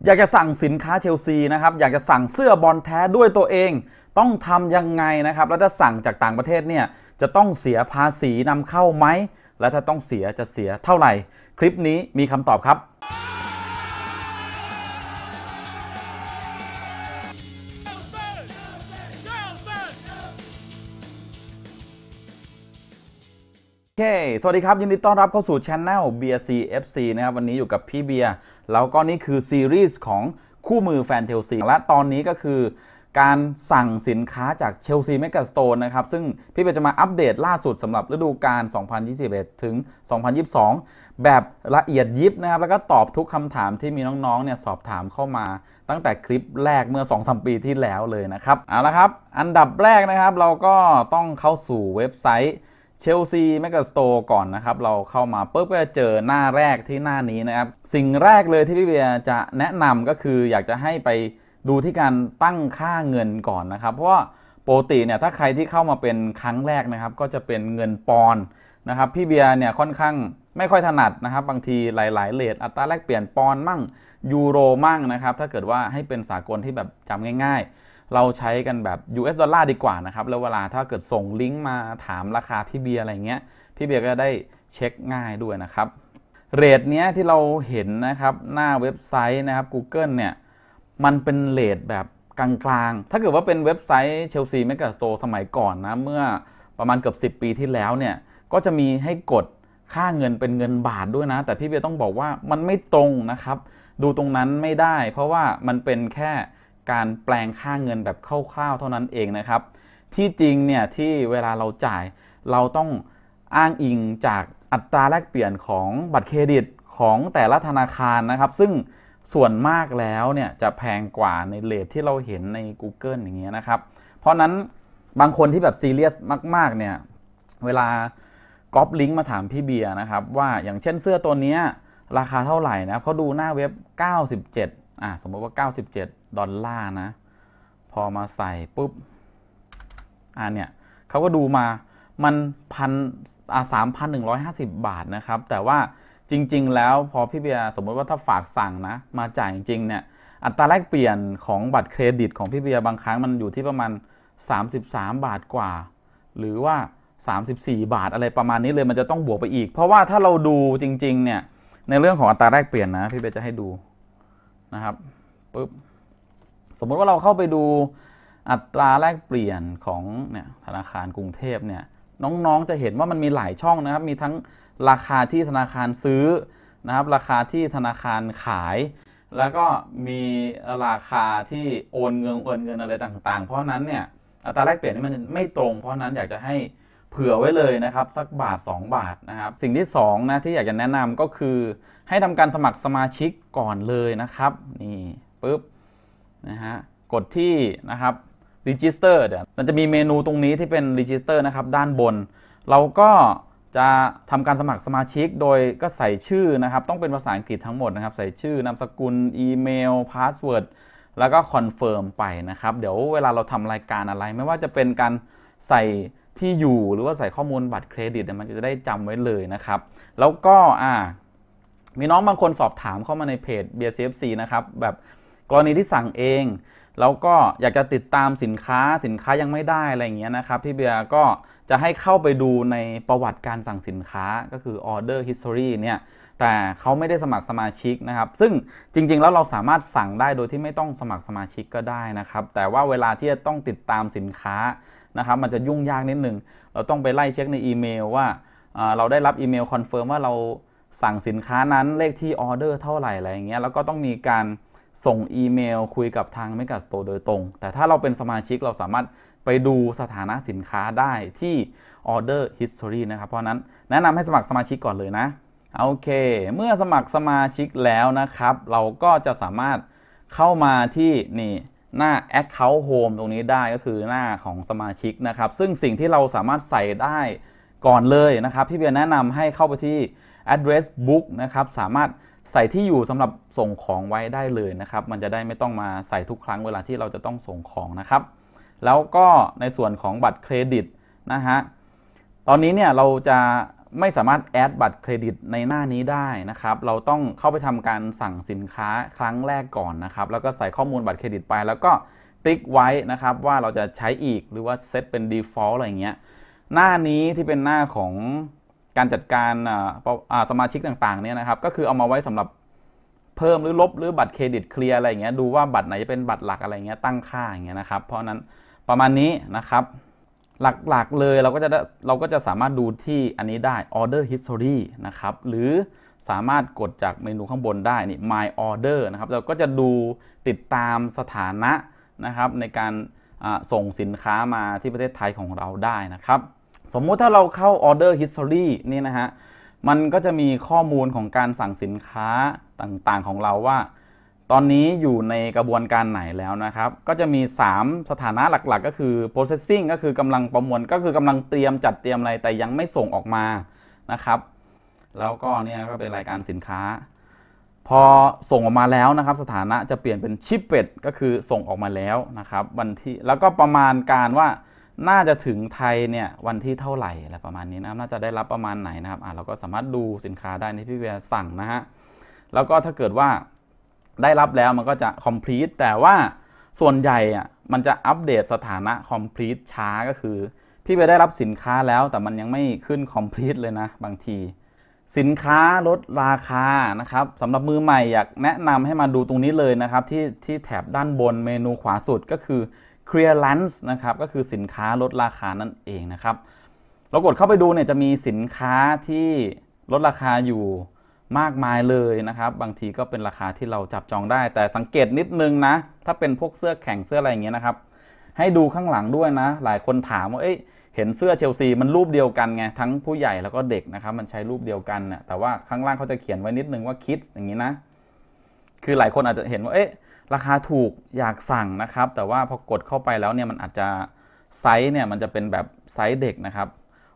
อยากจะสั่งสินค้าเชลซีนะครับอยากจะสั่งเสื้อบอลแท้ด้วยตัวเองต้องทำยังไงนะครับแล้วถ้าสั่งจากต่างประเทศเนี่ยจะต้องเสียภาษีนำเข้าไหมและถ้าต้องเสียจะเสียเท่าไหร่คลิปนี้มีคำตอบครับโอเคสวัสดีครับยินดีต้อนรับเข้าสู่ช anel เบียร์ CFC นะครับวันนี้อยู่กับพี่เบียร์แล้วก็นี่คือซีรีส์ของคู่มือแฟนเชลซีและตอนนี้ก็คือการสั่งสินค้าจากเชลซีเมกาสโตร์นะครับซึ่งพี่เบียร์จะมาอัปเดตล่าสุดสำหรับฤดูกาล 2021 ถึง 2022 แบบละเอียดยิบนะครับแล้วก็ตอบทุกคำถามที่มีน้องๆเนี่ยสอบถามเข้ามาตั้งแต่คลิปแรกเมื่อ 2-3 ปีที่แล้วเลยนะครับเอาละครับอันดับแรกนะครับเราก็ต้องเข้าสู่เว็บไซต์เชลซีเมกาสโตร์ก่อนนะครับเราเข้ามาปุ๊บก็จะเจอหน้าแรกที่หน้านี้นะครับสิ่งแรกเลยที่พี่เบียร์จะแนะนำก็คืออยากจะให้ไปดูที่การตั้งค่าเงินก่อนนะครับเพราะว่าปกติเนี่ยถ้าใครที่เข้ามาเป็นครั้งแรกนะครับก็จะเป็นเงินปอนด์นะครับพี่เบียร์เนี่ยค่อนข้างไม่ค่อยถนัดนะครับบางทีหลายๆเรทอัตราแลกเปลี่ยนปอนด์มั่งยูโรมั่งนะครับถ้าเกิดว่าให้เป็นสากลที่แบบจำง่ายๆเราใช้กันแบบ US ดอลลาร์ดีกว่านะครับแล้วเวลาถ้าเกิดส่งลิงก์มาถามราคาพี่เบียร์อะไรเงี้ยพี่เบียร์ก็ได้เช็คง่ายด้วยนะครับเรทเนี้ยที่เราเห็นนะครับหน้าเว็บไซต์นะครับ Google เนี่ยมันเป็นเรทแบบกลางๆถ้าเกิดว่าเป็นเว็บไซต์เชลซีเมกาสโตร์สมัยก่อนนะเมื่อประมาณเกือบ10 ปีที่แล้วเนี่ยก็จะมีให้กดค่าเงินเป็นเงินบาทด้วยนะแต่พี่เบียร์ต้องบอกว่ามันไม่ตรงนะครับดูตรงนั้นไม่ได้เพราะว่ามันเป็นแค่การแปลงค่าเงินแบบคร่าวๆเท่านั้นเองนะครับที่จริงเนี่ยที่เวลาเราจ่ายเราต้องอ้างอิงจากอัตราแลกเปลี่ยนของบัตรเครดิตของแต่ละธนาคารนะครับซึ่งส่วนมากแล้วเนี่ยจะแพงกว่าในเรทที่เราเห็นใน Google อย่างเงี้ยนะครับเพราะนั้นบางคนที่แบบซีเรียสมากๆเนี่ยเวลาก๊อปลิงก์มาถามพี่เบียร์นะครับว่าอย่างเช่นเสื้อตัวนี้ราคาเท่าไหร่นะเขาดูหน้าเว็บ97สมมติว่า97 ดอลลาร์นะพอมาใส่ปุ๊บเนี่ยเขาก็ดูมามัน3,150 บาทนะครับแต่ว่าจริงๆแล้วพอพี่เบียร์สมมติว่าถ้าฝากสั่งนะมาจ่ายจริงๆเนี่ยอัตราแลกเปลี่ยนของบัตรเครดิตของพี่เบียร์บางครั้งมันอยู่ที่ประมาณ33 บาทกว่าหรือว่า34 บาทอะไรประมาณนี้เลยมันจะต้องบวกไปอีกเพราะว่าถ้าเราดูจริงๆเนี่ยในเรื่องของอัตราแลกเปลี่ยนนะพี่เบียร์จะให้ดูนะครับปุ๊บสมมติว่าเราเข้าไปดูอัตราแลกเปลี่ยนของเนี่ยธนาคารกรุงเทพเนี่ยน้องๆจะเห็นว่ามันมีหลายช่องนะครับมีทั้งราคาที่ธนาคารซื้อนะครับราคาที่ธนาคารขายแล้วก็มีราคาที่โอนเงินอะไรต่างๆเพราะนั้นเนี่ยอัตราแลกเปลี่ยนนี่มันไม่ตรงเพราะนั้นอยากจะให้เผื่อไว้เลยนะครับสักบาท2 บาทนะครับสิ่งที่2นะที่อยากจะแนะนำก็คือให้ทำการสมัครสมาชิกก่อนเลยนะครับนี่ปุ๊บนะฮะกดที่นะครับ Register เดี๋ยวมันจะมีเมนูตรงนี้ที่เป็น Register นะครับด้านบนเราก็จะทำการสมัครสมาชิกโดยก็ใส่ชื่อนะครับต้องเป็นภาษาอังกฤษทั้งหมดนะครับใส่ชื่อนามสกุลอีเมลพาสเวิร์ดแล้วก็คอนเฟิร์มไปนะครับเดี๋ยวเวลาเราทำรายการอะไรไม่ว่าจะเป็นการใส่ที่อยู่หรือว่าใส่ข้อมูลบัตรเครดิตมันจะได้จำไว้เลยนะครับแล้วก็มีน้องบางคนสอบถามเข้ามาในเพจ Beer CFC นะครับแบบกรณีที่สั่งเองแล้วก็อยากจะติดตามสินค้ายังไม่ได้อะไรอย่างเงี้ยนะครับพี่เบียร์ก็จะให้เข้าไปดูในประวัติการสั่งสินค้าก็คือ order history เนี่ยแต่เขาไม่ได้สมัครสมาชิกนะครับซึ่งจริงๆแล้วเราสามารถสั่งได้โดยที่ไม่ต้องสมัครสมาชิกก็ได้นะครับแต่ว่าเวลาที่จะต้องติดตามสินค้านะครับมันจะยุ่งยากนิดนึงเราต้องไปไล่เช็คในอีเมลว่าเราได้รับอีเมลคอนเฟิร์มว่าเราสั่งสินค้านั้นเลขที่ออเดอร์เท่าไหร่อะไรอย่างเงี้ยแล้วก็ต้องมีการส่งอีเมลคุยกับทาง Mega Store โดยตรงแต่ถ้าเราเป็นสมาชิกเราสามารถไปดูสถานะสินค้าได้ที่ Order History นะครับเพราะนั้นแนะนำให้สมัครสมาชิกก่อนเลยนะโอเคเมื่อสมัครสมาชิกแล้วนะครับเราก็จะสามารถเข้ามาที่นี่หน้า Account Home ตรงนี้ได้ก็คือหน้าของสมาชิกนะครับซึ่งสิ่งที่เราสามารถใส่ได้ก่อนเลยนะครับพี่เบียร์แนะนำให้เข้าไปที่ Address Book นะครับสามารถใส่ที่อยู่สำหรับส่งของไว้ได้เลยนะครับมันจะได้ไม่ต้องมาใส่ทุกครั้งเวลาที่เราจะต้องส่งของนะครับแล้วก็ในส่วนของบัตรเครดิตนะฮะตอนนี้เนี่ยเราจะไม่สามารถแอดบัตรเครดิตในหน้านี้ได้นะครับเราต้องเข้าไปทำการสั่งสินค้าครั้งแรกก่อนนะครับแล้วก็ใส่ข้อมูลบัตรเครดิตไปแล้วก็ติ๊กไว้นะครับว่าเราจะใช้อีกหรือว่าเซตเป็น default อะไรอย่างเงี้ยหน้านี้ที่เป็นหน้าของการจัดการสมาชิกต่างๆเนี่ยนะครับก็คือเอามาไว้สำหรับเพิ่มหรือลบหรือบัตรเครดิตเคลียร์อะไรอย่างเงี้ยดูว่าบัตรไหนจะเป็นบัตรหลักอะไรเงี้ยตั้งค่าอย่างเงี้ยนะครับเพราะนั้นประมาณนี้นะครับหลักๆเลยเราก็จะสามารถดูที่อันนี้ได้ order history นะครับหรือสามารถกดจากเมนูข้างบนได้นี่ my order นะครับเราก็จะดูติดตามสถานะนะครับในการส่งสินค้ามาที่ประเทศไทยของเราได้นะครับสมมุติถ้าเราเข้า order history นี่นะฮะมันก็จะมีข้อมูลของการสั่งสินค้าต่างๆของเราว่าตอนนี้อยู่ในกระบวนการไหนแล้วนะครับก็จะมี3สถานะหลักๆก็คือ processing ก็คือกำลังประมวลก็คือกำลังเตรียมจัดเตรียมอะไรแต่ยังไม่ส่งออกมานะครับแล้วก็เนี่ยก็เป็นรายการสินค้าพอส่งออกมาแล้วนะครับสถานะจะเปลี่ยนเป็น shipped ก็คือส่งออกมาแล้วนะครับวันที่แล้วก็ประมาณการว่าน่าจะถึงไทยเนี่ยวันที่เท่าไหร่อะไรประมาณนี้นะน่าจะได้รับประมาณไหนนะครับเราก็สามารถดูสินค้าได้ในพี่เบียร์สั่งนะฮะแล้วก็ถ้าเกิดว่าได้รับแล้วมันก็จะ complete แต่ว่าส่วนใหญ่มันจะอัปเดตสถานะ complete ช้าก็คือพี่เบียร์ได้รับสินค้าแล้วแต่มันยังไม่ขึ้น complete เลยนะบางทีสินค้าลดราคานะครับสำหรับมือใหม่อยากแนะนำให้มาดูตรงนี้เลยนะครับที่แถบด้านบนเมนูขวาสุดก็คือ clearance นะครับก็คือสินค้าลดราคานั่นเองนะครับเรากดเข้าไปดูเนี่ยจะมีสินค้าที่ลดราคาอยู่มากมายเลยนะครับบางทีก็เป็นราคาที่เราจับจองได้แต่สังเกตนิดนึงนะถ้าเป็นพวกเสื้อแข่งเสื้ออะไรอย่างเงี้ยนะครับให้ดูข้างหลังด้วยนะหลายคนถามว่าเห็นเสื้อเชลซีมันรูปเดียวกันไงทั้งผู้ใหญ่แล้วก็เด็กนะครับมันใช้รูปเดียวกันน่ะแต่ว่าข้างล่างเขาจะเขียนไว้นิดนึงว่า kids อย่างนี้นะคือหลายคนอาจจะเห็นว่าราคาถูกอยากสั่งนะครับแต่ว่าพอกดเข้าไปแล้วเนี่ยมันอาจจะไซส์เนี่ยมันจะเป็นแบบไซส์เด็กนะครับ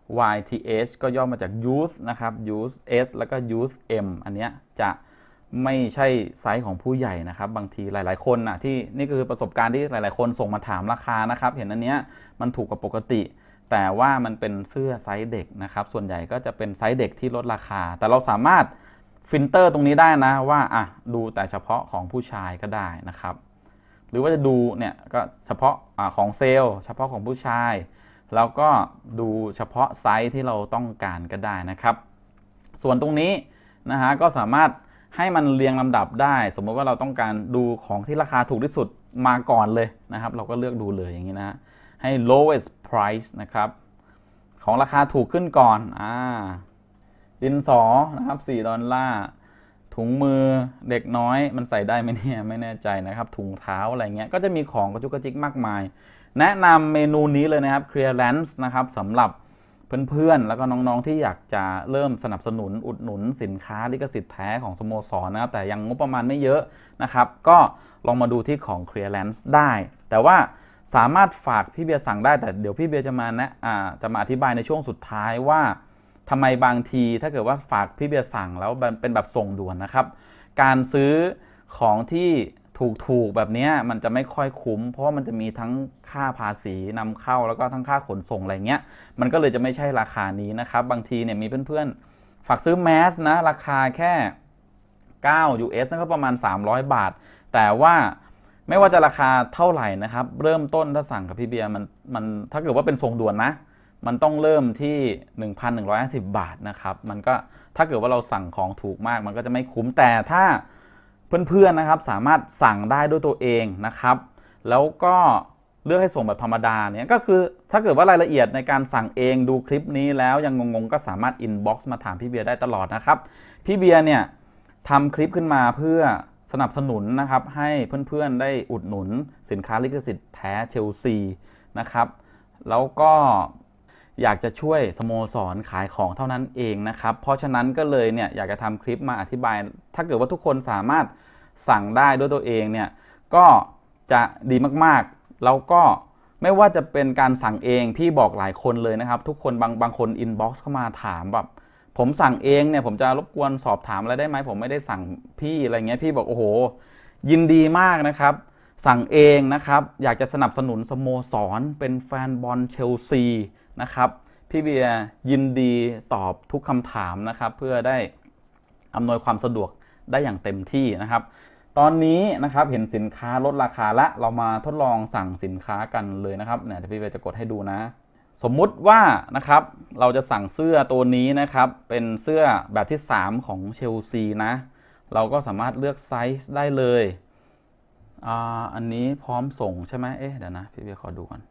YTH ก็ย่อมาจาก Youth นะครับ Youth S แล้วก็ Youth M อันเนี้ยจะไม่ใช่ไซส์ของผู้ใหญ่นะครับบางทีหลายๆคนนะที่นี่คือประสบการณ์ที่หลายๆคนส่งมาถามราคานะครับเห็นอันเนี้ยมันถูกกว่าปกติแต่ว่ามันเป็นเสื้อไซส์เด็กนะครับส่วนใหญ่ก็จะเป็นไซส์เด็กที่ลดราคาแต่เราสามารถฟิลเตอร์ตรงนี้ได้นะว่าดูแต่เฉพาะของผู้ชายก็ได้นะครับหรือว่าจะดูเนี่ยก็เฉพาะของเซลล์เฉพาะของผู้ชายแล้วก็ดูเฉพาะไซส์ที่เราต้องการก็ได้นะครับส่วนตรงนี้นะฮะก็สามารถให้มันเรียงลำดับได้สมมติว่าเราต้องการดูของที่ราคาถูกที่สุดมาก่อนเลยนะครับเราก็เลือกดูเลยอย่างนี้นะให้ lowest price นะครับของราคาถูกขึ้นก่อนดินสอนะครับ$4ถุงมือเด็กน้อยมันใส่ได้ไหมเนี่ยไม่แน่ใจนะครับถุงเท้าอะไรเงี้ยก็จะมีของกระจุกกระจิกมากมายแนะนำเมนูนี้เลยนะครับ clearance นะครับสำหรับเพื่อนๆแล้วก็น้องๆที่อยากจะเริ่มสนับสนุนอุดหนุนสินค้าลิขสิทธิ์แท้ของสโมสรนะครับแต่ยังงบประมาณไม่เยอะนะครับก็ลองมาดูที่ของ clearance ได้แต่ว่าสามารถฝากพี่เบียร์สั่งได้แต่เดี๋ยวพี่เบียร์จะมาอธิบายในช่วงสุดท้ายว่าทำไมบางทีถ้าเกิดว่าฝากพี่เบียร์สั่งแล้วเป็นแบบส่งด่วนนะครับการซื้อของที่ถูกแบบนี้มันจะไม่ค่อยคุ้มเพราะว่ามันจะมีทั้งค่าภาษีนำเข้าแล้วก็ทั้งค่าขนส่งอะไรเงี้ยมันก็เลยจะไม่ใช่ราคานี้นะครับบางทีเนี่ยมีเพื่อนๆฝากซื้อแมสนะราคาแค่9 US นั่นก็ประมาณ300 บาทแต่ว่าไม่ว่าจะราคาเท่าไหร่นะครับเริ่มต้นถ้าสั่งกับพี่เบียร์มันถ้าเกิดว่าเป็นส่งด่วนนะมันต้องเริ่มที่ 1,150 บาทนะครับมันก็ถ้าเกิดว่าเราสั่งของถูกมากมันก็จะไม่คุ้มแต่ถ้าเพื่อนๆนะครับสามารถสั่งได้ด้วยตัวเองนะครับแล้วก็เลือกให้ส่งแบบธรรมดาเนี่ยก็คือถ้าเกิดว่ารายละเอียดในการสั่งเองดูคลิปนี้แล้วยังงงๆก็สามารถอินบ็อกซ์มาถามพี่เบียร์ได้ตลอดนะครับพี่เบียร์เนี่ยทำคลิปขึ้นมาเพื่อสนับสนุนนะครับให้เพื่อนๆได้อุดหนุนสินค้าลิขสิทธิ์แท้เชลซีนะครับแล้วก็อยากจะช่วยสโมสรขายของเท่านั้นเองนะครับเพราะฉะนั้นก็เลยเนี่ยอยากจะทำคลิปมาอธิบายถ้าเกิดว่าทุกคนสามารถสั่งได้ด้วยตัวเองเนี่ยก็จะดีมากๆแล้วก็ไม่ว่าจะเป็นการสั่งเองพี่บอกหลายคนเลยนะครับทุกคนบางคนอินบ็อกซ์เข้ามาถามแบบผมสั่งเองเนี่ยผมจะรบกวนสอบถามอะไรได้ไหมผมไม่ได้สั่งพี่อะไรเงี้ยพี่บอกโอ้โหยินดีมากนะครับสั่งเองนะครับอยากจะสนับสนุนสโมสรเป็นแฟนบอลเชลซีนะครับพี่เบียร์ยินดีตอบทุกคำถามนะครับเพื่อได้อำนวยความสะดวกได้อย่างเต็มที่นะครับตอนนี้นะครับเห็นสินค้าลดราคาและเรามาทดลองสั่งสินค้ากันเลยนะครับเนี่ยเดี๋ยวพี่เบียร์จะกดให้ดูนะสมมุติว่านะครับเราจะสั่งเสื้อตัวนี้นะครับเป็นเสื้อแบบที่3ของเชลซีนะเราก็สามารถเลือกไซส์ได้เลยอันนี้พร้อมส่งใช่ไหมเดี๋ยวนะพี่เบียร์ขอดูก่อน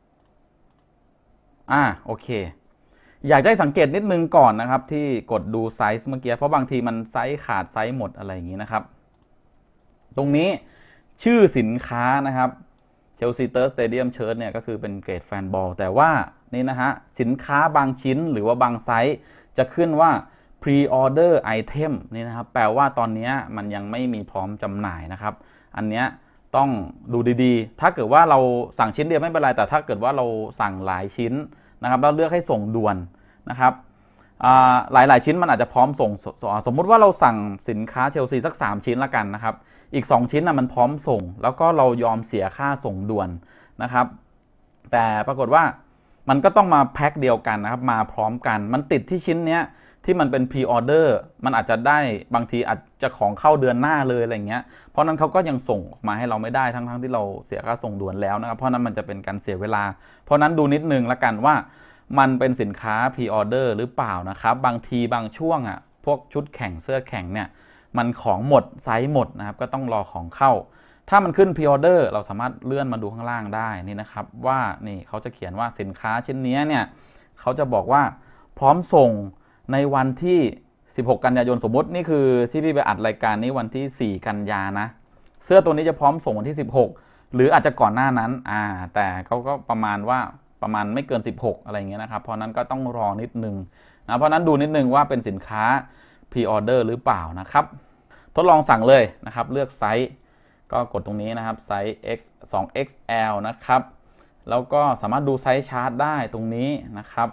โอเคอยากได้สังเกตนิดนึงก่อนนะครับที่กดดูไซส์เมื่อกี้เพราะบางทีมันไซส์ขาดไซส์หมดอะไรอย่างนี้นะครับตรงนี้ชื่อสินค้านะครับเชลซีเตอร์สเตเดียมเชิ้ตเนี่ยก็คือเป็นเกรดแฟนบอลแต่ว่านี่นะฮะสินค้าบางชิ้นหรือว่าบางไซส์จะขึ้นว่า pre-order item นี่นะครับแปลว่าตอนนี้มันยังไม่มีพร้อมจำหน่ายนะครับอันเนี้ยต้องดูดีๆถ้าเกิดว่าเราสั่งชิ้นเดียวไม่เป็นไรแต่ถ้าเกิดว่าเราสั่งหลายชิ้นนะครับแล้วเลือกให้ส่งด่วนนะครับหลายๆชิ้นมันอาจจะพร้อมส่งสมมุติว่าเราสั่งสินค้าเชลซีสัก3ชิ้นละกันนะครับอีก2ชิ้นมันพร้อมส่งแล้วก็เรายอมเสียค่าส่งด่วนนะครับแต่ปรากฏว่ามันก็ต้องมาแพ็คเดียวกันนะครับมาพร้อมกันมันติดที่ชิ้นเนี้ยที่มันเป็นพรีออเดอร์มันอาจจะได้บางทีอาจจะของเข้าเดือนหน้าเลยอะไรเงี้ยเพราะนั้นเขาก็ยังส่งออกมาให้เราไม่ได้ทั้งที่เราเสียค่าส่งด่วนแล้วนะครับเพราะนั้นมันจะเป็นการเสียเวลาเพราะนั้นดูนิดนึงละกันว่ามันเป็นสินค้าพรีออเดอร์หรือเปล่านะครับบางทีบางช่วงพวกชุดแข่งเสื้อแข่งเนี่ยมันของหมดไซส์หมดนะครับก็ต้องรอของเข้าถ้ามันขึ้นพรีออเดอร์เราสามารถเลื่อนมาดูข้างล่างได้นี่นะครับว่านี่เขาจะเขียนว่าสินค้าชิ้นนี้เนี่ยเขาจะบอกว่าพร้อมส่งในวันที่16กันยายนสมมตินี่คือที่พี่ไปอัดรายการนี้วันที่4กันยานะเสื้อตัวนี้จะพร้อมส่งวันที่16หรืออาจจะก่อนหน้านั้นแต่เขาก็ประมาณไม่เกิน16อะไรเงี้ยนะครับเพราะนั้นก็ต้องรอนิดนึงนะเพราะนั้นดูนิดนึงว่าเป็นสินค้าพรีออเดอร์หรือเปล่านะครับทดลองสั่งเลยนะครับเลือกไซส์ก็กดตรงนี้นะครับไซส์ X 2XL นะครับแล้วก็สามารถดูไซส์ชาร์ตได้ตรงนี้นะครับ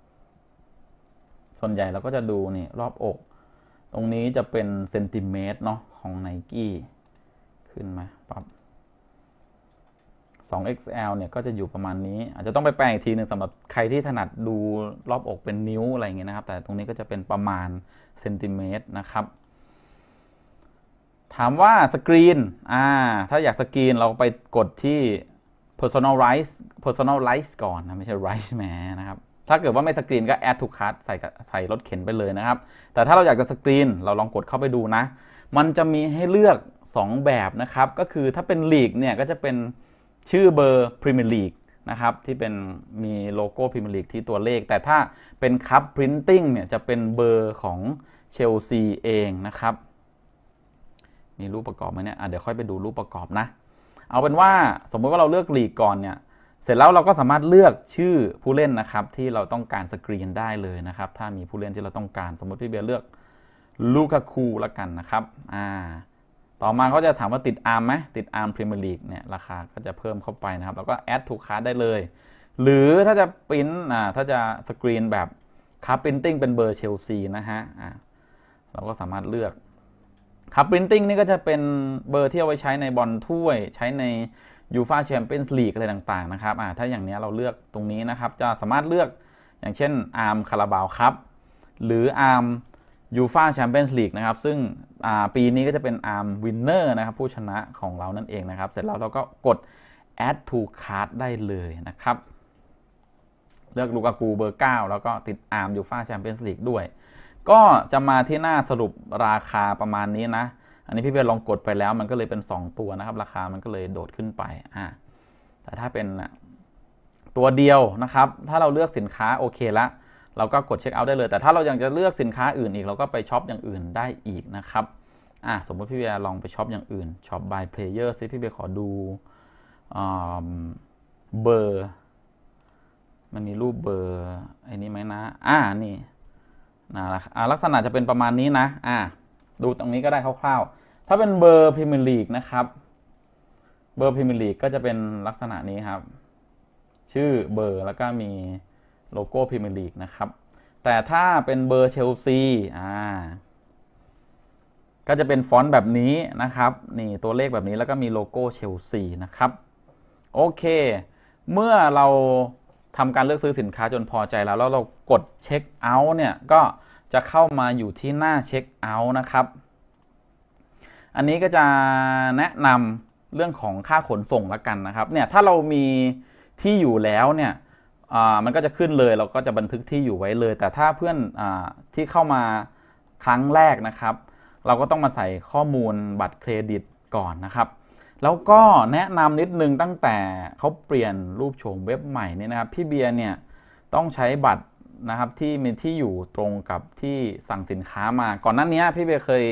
ส่วนใหญ่เราก็จะดูนี่รอบอกตรงนี้จะเป็นเซนติเมตรเนาะของ Nike ขึ้นมาปั๊บ 2XL เนี่ยก็จะอยู่ประมาณนี้อาจจะต้องไปแปลงอีกทีนึงสำหรับใครที่ถนัดดูรอบอกเป็นนิ้วอะไรอย่างเงี้ยนะครับแต่ตรงนี้ก็จะเป็นประมาณเซนติเมตรนะครับถามว่าสกรีนถ้าอยากสกรีนเราไปกดที่ personalize ก่อนนะไม่ใช่ rise แหมนะครับถ้าเกิดว่าไม่สกรีนก็ add to cart ใส่รถเข็นไปเลยนะครับแต่ถ้าเราอยากจะสกรีนเราลองกดเข้าไปดูนะมันจะมีให้เลือก2แบบนะครับก็คือถ้าเป็นลีกเนี่ยก็จะเป็นชื่อเบอร์พรีเมียร์ลีกนะครับที่เป็นมีโลโก้พรีเมียร์ลีกที่ตัวเลขแต่ถ้าเป็นคัพพรินติ้งเนี่ยจะเป็นเบอร์ของเชลซีเองนะครับมีรูปประกอบไหมเนี่ยเดี๋ยวค่อยไปดูรูปประกอบนะเอาเป็นว่าสมมติว่าเราเลือกลีกก่อนเนี่ยเสร็จแล้วเราก็สามารถเลือกชื่อผู้เล่นนะครับที่เราต้องการสกรีนได้เลยนะครับถ้ามีผู้เล่นที่เราต้องการสมมติพี่เบียร์เลือกลูกาคูละกันนะครับต่อมาเขาจะถามว่าติดอาร์มไหมติดอาร์มพรีเมียร์ลีกเนี่ยราคาก็จะเพิ่มเข้าไปนะครับแล้วก็แอดทูคาร์ดได้เลยหรือถ้าจะปริ้นถ้าจะสกรีนแบบคัพปรินติ้งเป็นเบอร์เชลซีนะฮะเราก็สามารถเลือกคัพปรินติ้งนี่ก็จะเป็นเบอร์ที่เอาไว้ใช้ในบอลถ้วยใช้ในยูฟ่าแชมเปี้ยนส์ลีกอะไรต่างๆนะครับถ้าอย่างนี้เราเลือกตรงนี้นะครับจะสามารถเลือกอย่างเช่นอาร์มคาราบาวคัพหรืออาร์มยูฟ่าแชมเปี้ยนส์ลีกนะครับซึ่งปีนี้ก็จะเป็นอาร์มวินเนอร์นะครับผู้ชนะของเรานั่นเองนะครับเสร็จแล้วเราก็กด add to cart ได้เลยนะครับเลือกลูกากูเบอร์9แล้วก็ติดอาร์มยูฟ่าแชมเปี้ยนส์ลีกด้วยก็จะมาที่หน้าสรุปราคาประมาณนี้นะอันนี้พี่เบียร์ลองกดไปแล้วมันก็เลยเป็น2ตัวนะครับราคามันก็เลยโดดขึ้นไปแต่ถ้าเป็นตัวเดียวนะครับถ้าเราเลือกสินค้าโอเคละเราก็กดเช็คเอาท์ได้เลยแต่ถ้าเราอยากจะเลือกสินค้าอื่นอีกเราก็ไปช็อปอย่างอื่นได้อีกนะครับสมมติพี่เบียร์ลองไปช็อปอย่างอื่นช็อป by player ซิพี่เบียร์ขอดูเบอร์มันมีรูปเบอร์ไอ้นี้ไหมนะนี่ลักษณะจะเป็นประมาณนี้นะดูตรงนี้ก็ได้คร่าวๆถ้าเป็นเบอร์พรีเมียร์ลีกนะครับเบอร์พรีเมียร์ลีกก็จะเป็นลักษณะนี้ครับชื่อเบอร์แล้วก็มีโลโก้พรีเมียร์ลีกนะครับแต่ถ้าเป็นเบอร์เชลซีก็จะเป็นฟอนต์แบบนี้นะครับนี่ตัวเลขแบบนี้แล้วก็มีโลโก้เชลซีนะครับโอเคเมื่อเราทำการเลือกซื้อสินค้าจนพอใจแล้วเรากดเช็คเอาท์เนี่ยก็จะเข้ามาอยู่ที่หน้าเช็คเอาท์นะครับอันนี้ก็จะแนะนำเรื่องของค่าขนส่งละกันนะครับเนี่ยถ้าเรามีที่อยู่แล้วเนี่ยมันก็จะขึ้นเลยเราก็จะบันทึกที่อยู่ไว้เลยแต่ถ้าเพื่อนที่เข้ามาครั้งแรกนะครับเราก็ต้องมาใส่ข้อมูลบัตรเครดิตก่อนนะครับแล้วก็แนะนำนิดนึงตั้งแต่เขาเปลี่ยนรูปโฉมเว็บใหม่นี่นะครับพี่เบียร์เนี่ยต้องใช้บัตรนะครับที่มีที่อยู่ตรงกับที่สั่งสินค้ามาก่อนหน้านี้พี่เบียร์เคย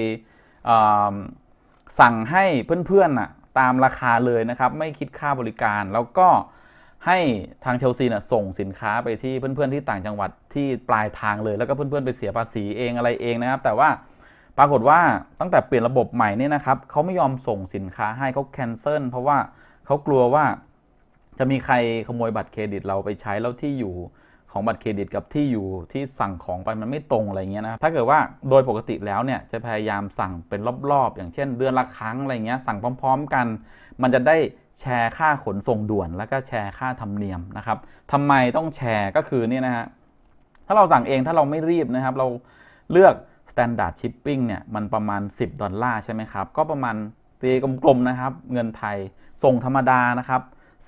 สั่งให้เพื่อนๆตามราคาเลยนะครับไม่คิดค่าบริการแล้วก็ให้ทางเชลซีส่งสินค้าไปที่เพื่อนๆที่ต่างจังหวัดที่ปลายทางเลยแล้วก็เพื่อนๆไปเสียภาษีเองอะไรเองนะครับแต่ว่าปรากฏว่าตั้งแต่เปลี่ยนระบบใหม่นี่นะครับเขาไม่ยอมส่งสินค้าให้เขาแคนเซิลเพราะว่าเขากลัวว่าจะมีใครขโมยบัตรเครดิตเราไปใช้แล้วที่อยู่ของบัตรเครดิตกับที่อยู่ที่สั่งของไปมันไม่ตรงอะไรเงี้ยนะถ้าเกิดว่าโดยปกติแล้วเนี่ยจะพยายามสั่งเป็นรอบๆอย่างเช่นเดือนละครั้งอะไรเงี้ยสั่งพร้อมๆกันมันจะได้แชร์ค่าขนส่งด่วนแล้วก็แชร์ค่าธรรมเนียมนะครับทำไมต้องแชร์ก็คือเนี่ยนะฮะถ้าเราสั่งเองถ้าเราไม่รีบนะครับเราเลือก Standard Shipping เนี่ยมันประมาณ$10ใช่ไหมครับก็ประมาณตีกลมๆนะครับเงินไทยส่งธรรมดานะครับ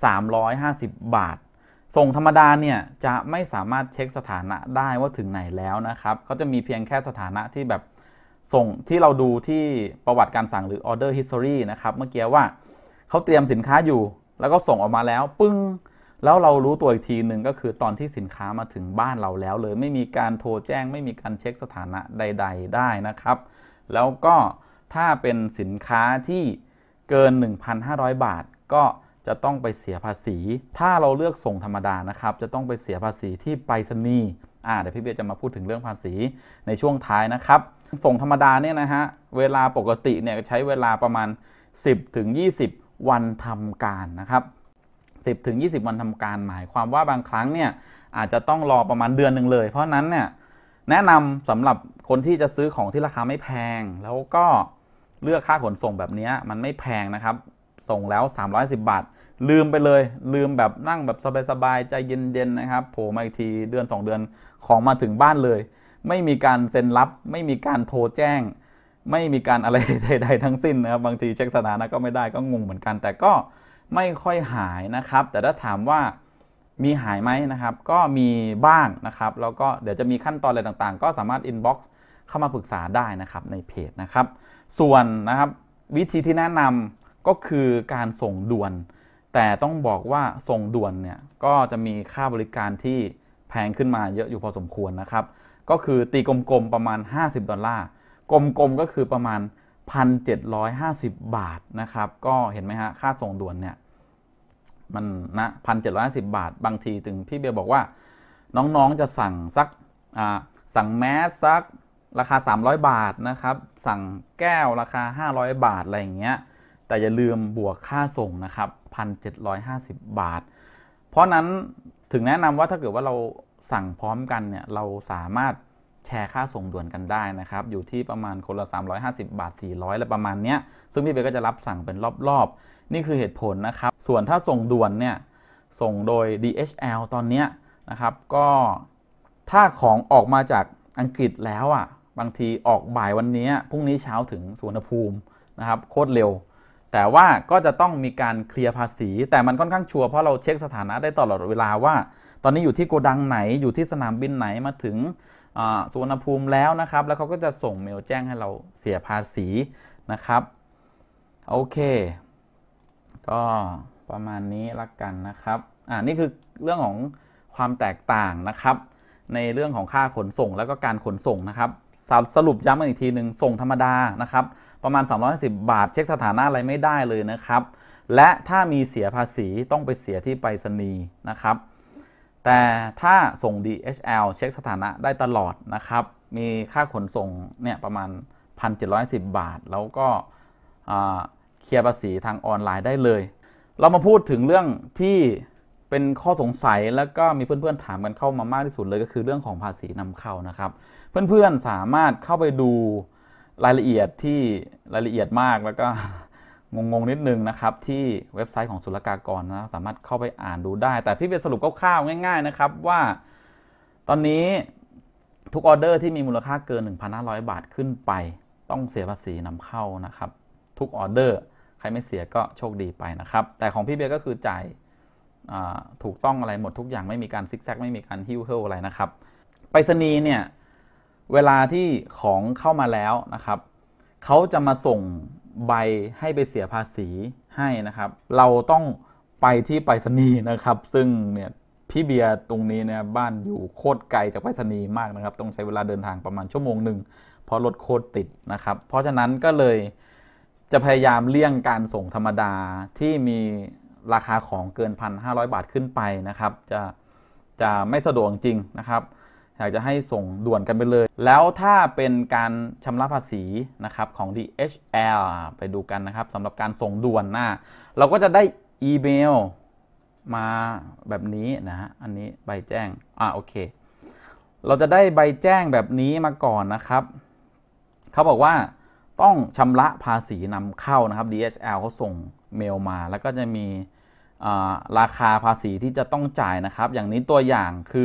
$350ส่งธรรมดาเนี่ยจะไม่สามารถเช็คสถานะได้ว่าถึงไหนแล้วนะครับเขาจะมีเพียงแค่สถานะที่แบบส่งที่เราดูที่ประวัติการสั่งหรือ Order History นะครับเมื่อกี้ว่าเขาเตรียมสินค้าอยู่แล้วก็ส่งออกมาแล้วปึ้งแล้วเรารู้ตัวอีกทีหนึ่งก็คือตอนที่สินค้ามาถึงบ้านเราแล้วเลยไม่มีการโทรแจ้งไม่มีการเช็คสถานะใดๆได้นะครับแล้วก็ถ้าเป็นสินค้าที่เกิน 1,500 บาทก็จะต้องไปเสียภาษีถ้าเราเลือกส่งธรรมดานะครับจะต้องไปเสียภาษีที่ไปรษณีย์เดี๋ยวพี่เบียร์จะมาพูดถึงเรื่องภาษีในช่วงท้ายนะครับส่งธรรมดาเนี่ยนะฮะเวลาปกติเนี่ยใช้เวลาประมาณ 10-20 วันทำการนะครับ10-20 วันทำการหมายความว่าบางครั้งเนี่ยอาจจะต้องรอประมาณเดือนหนึ่งเลยเพราะนั้นเนี่ยแนะนำสำหรับคนที่จะซื้อของที่ราคาไม่แพงแล้วก็เลือกค่าขนส่งแบบนี้มันไม่แพงนะครับส่งแล้ว310 บาทลืมไปเลยลืมแบบนั่งแบบสบายๆใจเย็นๆนะครับโผล่มาอีกทีเดือน2 เดือนของมาถึงบ้านเลยไม่มีการเซ็นรับไม่มีการโทรแจ้งไม่มีการอะไรใดๆทั้งสิ้นนะครับบางทีเช็คสถานะก็ไม่ได้ก็งงเหมือนกันแต่ก็ไม่ค่อยหายนะครับแต่ถ้าถามว่ามีหายไหมนะครับก็มีบ้างนะครับแล้วก็เดี๋ยวจะมีขั้นตอนอะไรต่างๆก็สามารถ inbox เข้ามาปรึกษาได้นะครับในเพจนะครับส่วนนะครับวิธีที่แนะนำก็คือการส่งด่วนแต่ต้องบอกว่าส่งด่วนเนี่ยก็จะมีค่าบริการที่แพงขึ้นมาเยอะอยู่พอสมควรนะครับก็คือตีกลมๆประมาณ$50กลมๆก็คือประมาณ1,750 บาทนะครับก็เห็นไหมฮะค่าส่งด่วนเนี่ยมันนะ1,750 บาทบางทีถึงพี่เบียร์บอกว่าน้องๆจะสั่งสักสั่งแมสสักราคา300 บาทนะครับสั่งแก้วราคา500 บาทอะไรอย่างเงี้ยแต่อย่าลืมบวกค่าส่งนะครับ1,750 บาทเพราะนั้นถึงแนะนำว่าถ้าเกิดว่าเราสั่งพร้อมกันเนี่ยเราสามารถแชร์ค่าส่งด่วนกันได้นะครับอยู่ที่ประมาณคนละ350 บาท400อะไรประมาณเนี้ยซึ่งพี่เบก็จะรับสั่งเป็นรอบๆนี่คือเหตุผลนะครับส่วนถ้าส่งด่วนเนี่ยส่งโดย DHL ตอนเนี้ยนะครับก็ถ้าของออกมาจากอังกฤษแล้วบางทีออกบ่ายวันนี้พรุ่งนี้เช้าถึงสุวรรณภูมินะครับโคตรเร็วแต่ว่าก็จะต้องมีการเคลียร์ภาษีแต่มันค่อนข้างชัวร์เพราะเราเช็คสถานะได้ตลอดเวลาว่าตอนนี้อยู่ที่โกดังไหนอยู่ที่สนามบินไหนมาถึงสุวรรณภูมิแล้วนะครับแล้วเขาก็จะส่งเมลแจ้งให้เราเสียภาษีนะครับโอเคก็ประมาณนี้ละกันนะครับนี่คือเรื่องของความแตกต่างนะครับในเรื่องของค่าขนส่งแล้วก็การขนส่งนะครับสรุปย้ำกันอีกทีหนึ่งส่งธรรมดานะครับประมาณ310 บาทเช็คสถานะอะไรไม่ได้เลยนะครับและถ้ามีเสียภาษีต้องไปเสียที่ไปรษณีย์นะครับแต่ถ้าส่ง DHL เช็คสถานะได้ตลอดนะครับมีค่าขนส่งเนี่ยประมาณ1,710 บาทแล้วก็เคลียร์ภาษีทางออนไลน์ได้เลยเรามาพูดถึงเรื่องที่เป็นข้อสงสัยแล้วก็มีเพื่อนๆถามกันเข้ามามากที่สุดเลยก็คือเรื่องของภาษีนำเข้านะครับเพื่อนๆสามารถเข้าไปดูรายละเอียดที่รายละเอียดมากแล้วก็งงนิดนึงนะครับที่เว็บไซต์ของศุลกากรนะสามารถเข้าไปอ่านดูได้แต่พี่เบียร์สรุปคร่าวๆง่ายๆนะครับว่าตอนนี้ทุกออเดอร์ที่มีมูลค่าเกิน 1,500 บาทขึ้นไปต้องเสียภาษีนำเข้านะครับทุกออเดอร์ใครไม่เสียก็โชคดีไปนะครับแต่ของพี่เบียร์ก็คือจ่ายถูกต้องอะไรหมดทุกอย่างไม่มีการซิกแซกไม่มีการฮิ้วเหิลอะไรนะครับไปรษณีย์เนี่ยเวลาที่ของเข้ามาแล้วนะครับเขาจะมาส่งใบให้ไปเสียภาษีให้นะครับเราต้องไปที่ไปรษณีย์นะครับซึ่งเนี่ยพี่เบียร์ตรงนี้เนี่ยบ้านอยู่โคตรไกลจากไปรษณีย์มากนะครับต้องใช้เวลาเดินทางประมาณชั่วโมงหนึ่งเพราะรถโคตรติดนะครับเพราะฉะนั้นก็เลยจะพยายามเลี่ยงการส่งธรรมดาที่มีราคาของเกิน 1,500 บาทขึ้นไปนะครับจะไม่สะดวกจริงนะครับอยากจะให้ส่งด่วนกันไปเลยแล้วถ้าเป็นการชำระภาษีนะครับของ DHL ไปดูกันนะครับสำหรับการส่งด่วนเราก็จะได้อีเมลมาแบบนี้นะฮะอันนี้ใบแจ้งโอเคเราจะได้ใบแจ้งแบบนี้มาก่อนนะครับเขาบอกว่าต้องชำระภาษีนำเข้านะครับ DHL เขาส่งเมลมาแล้วก็จะมีราคาภาษีที่จะต้องจ่ายนะครับอย่างนี้ตัวอย่างคือ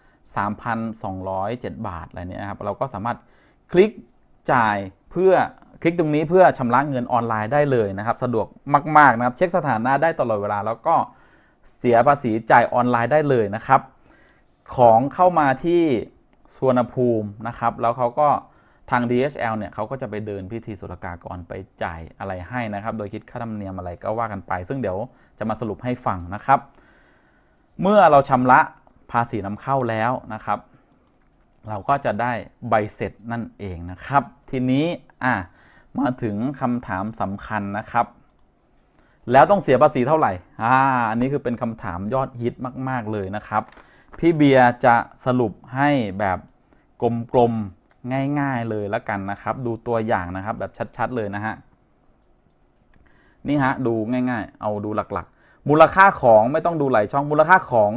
3,207 บาทอะไรเนี่ยครับเราก็สามารถคลิกจ่ายเพื่อคลิกตรงนี้เพื่อชำระเงินออนไลน์ได้เลยนะครับสะดวกมากๆนะครับเช็คสถานะได้ตลอดเวลาแล้วก็เสียภาษีจ่ายออนไลน์ได้เลยนะครับของเข้ามาที่สุวรรณภูมินะครับแล้วเขาก็ทาง DHL เนี่ยเขาก็จะไปเดินพิธีศุลกากรไปจ่ายอะไรให้นะครับโดยคิดค่าธรรมเนียมอะไรก็ว่ากันไปซึ่งเดี๋ยวจะมาสรุปให้ฟังนะครับเมื่อเราชำระภาษีนำเข้าแล้วนะครับเราก็จะได้ใบเสร็จนั่นเองนะครับทีนี้มาถึงคำถามสำคัญนะครับแล้วต้องเสียภาษีเท่าไหร่อันนี้คือเป็นคำถามยอดฮิตมากๆเลยนะครับพี่เบียร์จะสรุปให้แบบกลมๆง่ายๆเลยแล้วกันนะครับดูตัวอย่างนะครับแบบชัดๆเลยนะฮะนี่ฮะดูง่ายๆเอาดูหลักๆมูลค่าของไม่ต้องดูหลายช่องมูลค่าของ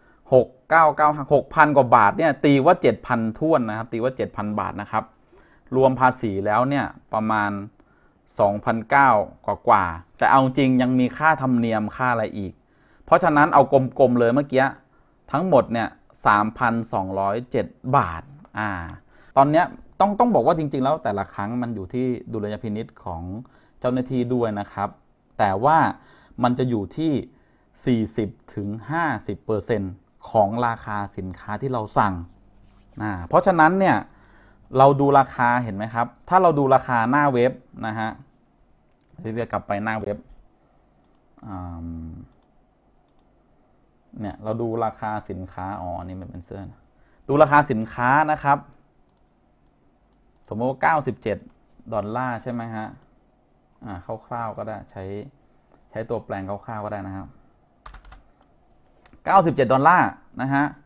6,000 กว่าบาทเนี่ยตีว่า 7,000 ท้วนนะครับตีว่า 7,000 บาทนะครับรวมภาษีแล้วเนี่ยประมาณ 2,900 กว่าแต่เอาจริงยังมีค่าธรรมเนียมค่าอะไรอีกเพราะฉะนั้นเอากลมๆเลยเมื่อกี้ทั้งหมดเนี่ย 3,207 บาทตอนเนี้ยต้องบอกว่าจริงๆแล้วแต่ละครั้งมันอยู่ที่ดุลยพินิจของเจ้าหน้าที่ด้วยนะครับแต่ว่ามันจะอยู่ที่ 40-50% ของราคาสินค้าที่เราสั่งเพราะฉะนั้นเนี่ยเราดูราคาเห็นไหมครับถ้าเราดูราคาหน้าเว็บนะฮะพี่เบียร์กลับไปหน้าเว็บเนี่ยเราดูราคาสินค้านี่มันเป็นเสื้อดูราคาสินค้านะครับสมมติว่า$97ใช่ไหมฮะคร่าวๆก็ได้ใช้ตัวแปลงคร่าวๆก็ได้นะครับ$97นะฮะ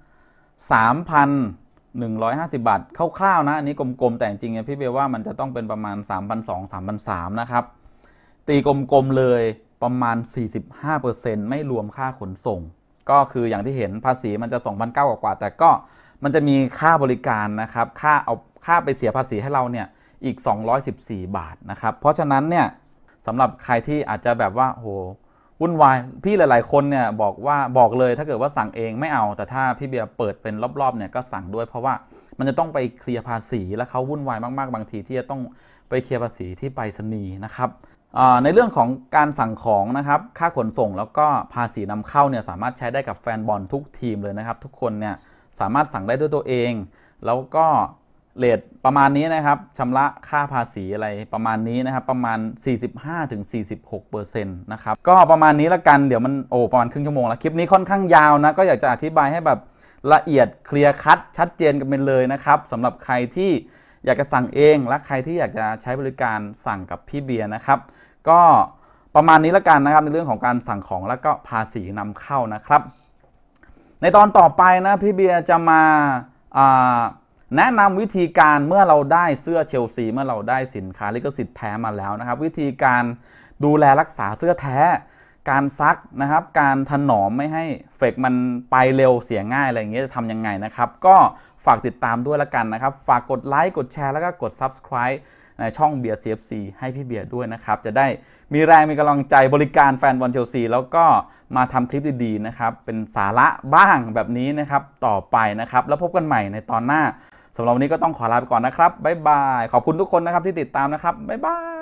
3,150 บาทคร่าวๆนะอันนี้กลมๆแต่จริงๆพี่เบียร์ว่ามันจะต้องเป็นประมาณ 3,200-3,300 นะครับตีกลมๆเลยประมาณ 45% ไม่รวมค่าขนส่งก็คืออย่างที่เห็นภาษีมันจะ 2,900 กว่าแต่ก็มันจะมีค่าบริการนะครับค่าไปเสียภาษีให้เราเนี่ยอีก214 บาทนะครับเพราะฉะนั้นเนี่ยสำหรับใครที่อาจจะแบบว่าโหวุ่นวายพี่หลายๆคนเนี่ยบอกเลยถ้าเกิดว่าสั่งเองไม่เอาแต่ถ้าพี่เบียร์เปิดเป็นรอบๆเนี่ยก็สั่งด้วยเพราะว่ามันจะต้องไปเคลียร์ภาษีแล้วเขาวุ่นวายมากๆบางทีที่จะต้องไปเคลียร์ภาษีที่ไปรษณีย์นะครับในเรื่องของการสั่งของนะครับค่าขนส่งแล้วก็ภาษีนำเข้าเนี่ยสามารถใช้ได้กับแฟนบอลทุกทีมเลยนะครับทุกคนเนี่ยสามารถสั่งได้ด้วยตัวเองแล้วก็เรทประมาณนี้นะครับชำระค่าภาษีอะไรประมาณนี้นะครับประมาณ 45-46% นะครับก็ประมาณนี้ละกันเดี๋ยวมันประมาณครึ่งชั่วโมงแล้วคลิปนี้ค่อนข้างยาวนะก็อยากจะอธิบายให้แบบละเอียดเคลียร์คัดชัดเจนกันไปเลยนะครับสำหรับใครที่อยากจะสั่งเองและใครที่อยากจะใช้บริการสั่งกับพี่เบียร์นะครับก็ประมาณนี้ละกันนะครับในเรื่องของการสั่งของแล้วก็ภาษีนำเข้านะครับในตอนต่อไปนะพี่เบียร์จะมาแนะนำวิธีการเมื่อเราได้เสื้อเชลซีเมื่อเราได้สินค้าลิขสิทธิ์แท้มาแล้วนะครับวิธีการดูแลรักษาเสื้อแท้การซักนะครับการถนอมไม่ให้เฟกมันไปเร็วเสียง่ายอะไรอย่างเงี้ยจะทำยังไงนะครับก็ฝากติดตามด้วยละกันนะครับฝากกดไลค์กดแชร์แล้วก็กด Subscribe ในช่องเบียร์ CFC ให้พี่เบียร์ด้วยนะครับจะได้มีแรงมีกำลังใจบริการแฟนบอลเชลซีแล้วก็มาทำคลิปดีๆนะครับเป็นสาระบ้างแบบนี้นะครับต่อไปนะครับแล้วพบกันใหม่ในตอนหน้าสำหรับวันนี้ก็ต้องขอลาไปก่อนนะครับบ๊ายบายขอบคุณทุกคนนะครับที่ติดตามนะครับบ๊ายบาย